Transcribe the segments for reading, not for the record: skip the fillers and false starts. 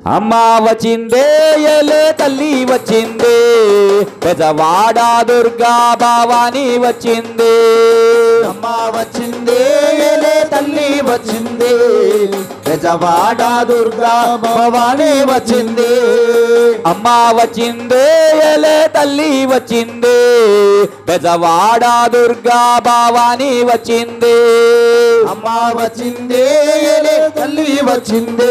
అమ్మ వచ్చిందే ఎలే తల్లి వచ్చిందే బెజవాడ దుర్గా భవాని వచ్చిందే అమ్మ వచ్చిందే ఎలే తల్లి వచ్చిందే బెజవాడ దుర్గా భవాని వచ్చిందే అమ్మ వచ్చిందే ఎలే తల్లి వచ్చిందే బెజవాడ దుర్గా భవాని వచ్చిందే అమ్మ వచ్చిందే ఎలే తల్లి వచ్చిందే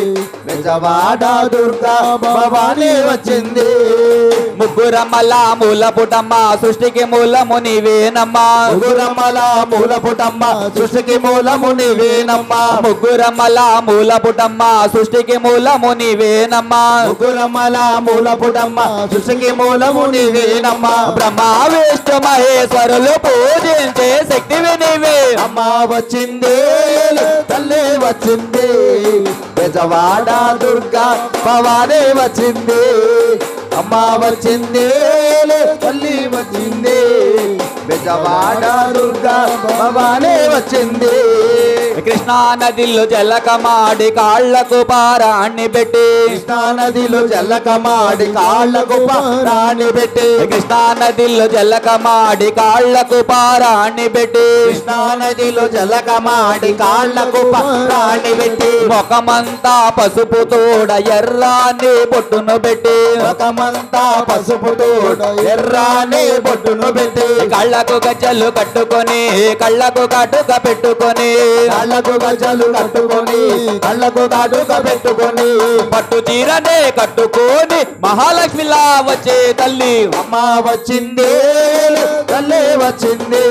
బెజవాడ దుర్గా భవాని వచ్చింది ముగ్గురమ్మల మూల పుటమ్మ సృష్టికి మూలము నీవేనమ్మా ముగ్గురమ్మల మూల పుటమ్మ సృష్టికి మూలము నీవేనమ్మా ముగ్గురమ్మల మూల పుటమ్మ సృష్టికి మూలము నీవేనమ్మా ముగ్గురమ్మల మూల పుటమ్మ సృష్టికి మూలము నీవేనమ్మా బ్రహ్మ విష్ణు మహేశ్వరులు పూజించే శక్తివి నీవే అమ్మ వచ్చింది తల్లి వచ్చింది బెజవాడ దుర్గా భవాని వచ్చింది అమ్మ వచ్చింది తల్లి వచ్చింది బెజవాడ దుర్గా భవాని వచ్చింది కృష్ణా నదిలో జలకమాడి కాళ్లకు పారాణి పెట్టి కృష్ణా నదిలో జలకమాడి కాళ్లకు పారాణి పెట్టి కృష్ణా నదిలో జలకమాడి కాళ్లకు పారాణి పెట్టి కృష్ణా నదిలో జలకమాడి కాళ్లకు పారాణి పెట్టి ముఖమంతా పసుపు తోడ ఎర్రాన్ని బొట్టును పెట్టి ముఖమంతా పసుపు తోడ ఎర్రాని బొట్టును పెట్టి కళ్ళకు గజ్జలు కట్టుకొని కళ్ళకు కటుక పెట్టుకొని కళ్ళకు గజ్జలు కట్టుకొని కళ్ళకు కాటుక పెట్టుకొని పట్టు చీరనే కట్టుకొని మహాలక్ష్మిలా వచ్చే తల్లి అమ్మ వచ్చింది తల్లి వచ్చింది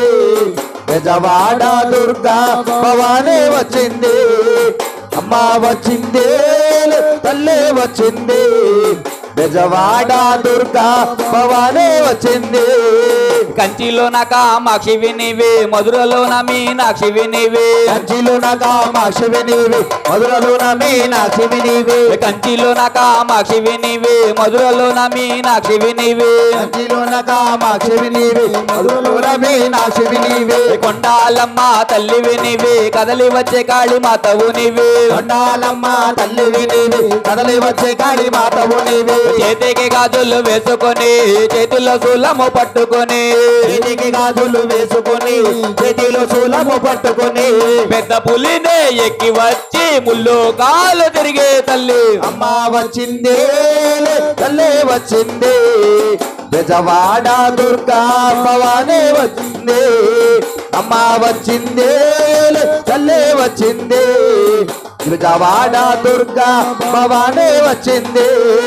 బెజవాడ దుర్గా భవాని వచ్చింది అమ్మ వచ్చింది తల్లి వచ్చింది బెజవాడ దుర్గా భవాని వచ్చింది కంచిలోన కామాక్షివి నీవే మధురలోన మీనాక్షివి నీవే కంచిలోన కామాక్షివి నీవే మధురలోన మీనాక్షివి నీవే కంచిలోన కామాక్షివి నీవే మధురలోన మీనాక్షివి నీవే కంచిలోన కామాక్షివి నీవే మధురలోన మీనాక్షివి నీవే కొండాలమ్మ తల్లివి నీవే కదలి వచ్చే కాళీ మాతవు నీవే కొండాలమ్మ తల్లివి నీవే కదలి వచ్చే కాళీ మాతవు నీవే చేతికి గాజులు వేసుకొని చేతుల్లో శూలము పట్టుకొని చేతికి గాజులు వేసుకొని చేతిలో శూలము పట్టుకొని పెద్ద పులినే ఎక్కి వచ్చి ముళ్ళు కాలు తిరిగే తల్లి అమ్మ వచ్చింది తల్లి వచ్చింది బెజవాడ దుర్గా భవాని వచ్చింది అమ్మ వచ్చింది తల్లి వచ్చింది బెజవాడ దుర్గా భవాని వచ్చింది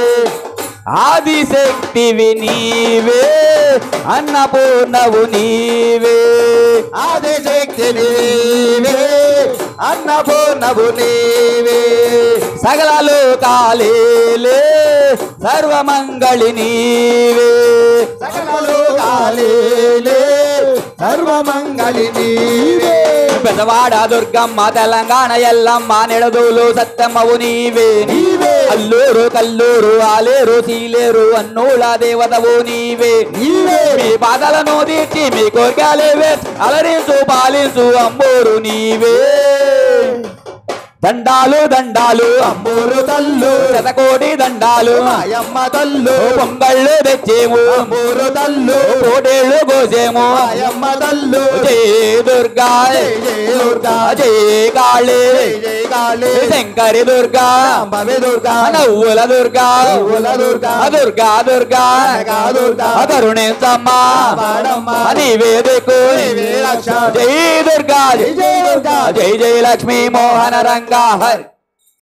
ఆదిశక్తివి నీవే అన్నపూర్ణవు నీవే ఆదిశక్తి నీవే అన్నపూర్ణవు నీవే సకలాలు కాలేలే సర్వమంగళి నీవే సకలలు కాలేలే సర్వమంగళి నీవే బెజవాడ దుర్గమ్మ తెలంగాణ ఎల్లమ్మ నిడదూలు సత్యమ్మవు నీవే నీవే అల్లూరు కల్లూరు ఆలేరు సీలేరు అన్నూల దేవతవు నీవే నీవే మీ పాదాలను తీర్చి మీ కోరికలేవే అలరించు పాలించు అమ్మూరు నీవే దండాలు దండాలు అమ్మూరు తల్లు శతకోటి దండాలు మాయమ్మ తల్లు పొంగళ్ళు తెచ్చేము అమ్మూరు తల్లు కోటేళ్ళు కోసేము మాయమ్మ తల్లు జై దుర్గా జై జై దుర్గా జై కాళీ జై జై కాళీ శంకరి దుర్గా అంబవి దుర్గా నవ్వుల దుర్గా నవ్వుల దుర్గా దుర్గా దుర్గా కనక దుర్గా కరుణించమ్మా కాపాడమ్మా నీవే దిక్కు నీవే రక్ష జై దుర్గా జై జై దుర్గా జై జై లక్ష్మీ మోహన రంగా హరి